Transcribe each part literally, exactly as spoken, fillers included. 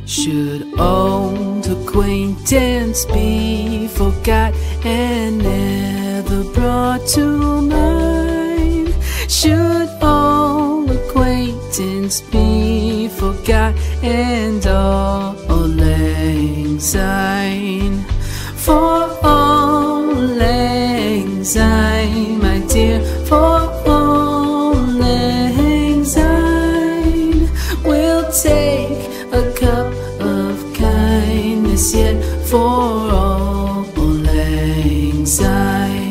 Should old acquaintance be forgot and never brought to mind? Should old acquaintance be forgot and all lang syne? For all lang syne, my dear, for all lang syne, we'll take a cup of kindness yet for all lang syne.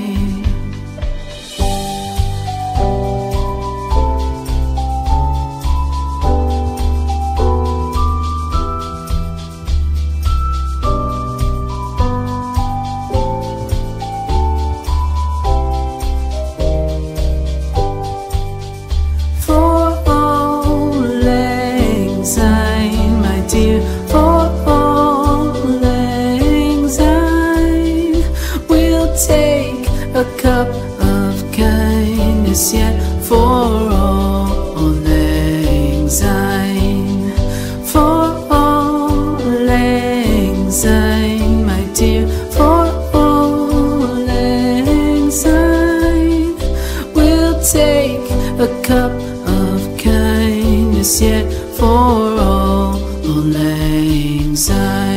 A cup of kindness yet for all lang syne. For all lang syne, my dear, for all lang syne, we'll take a cup of kindness yet for all lang syne.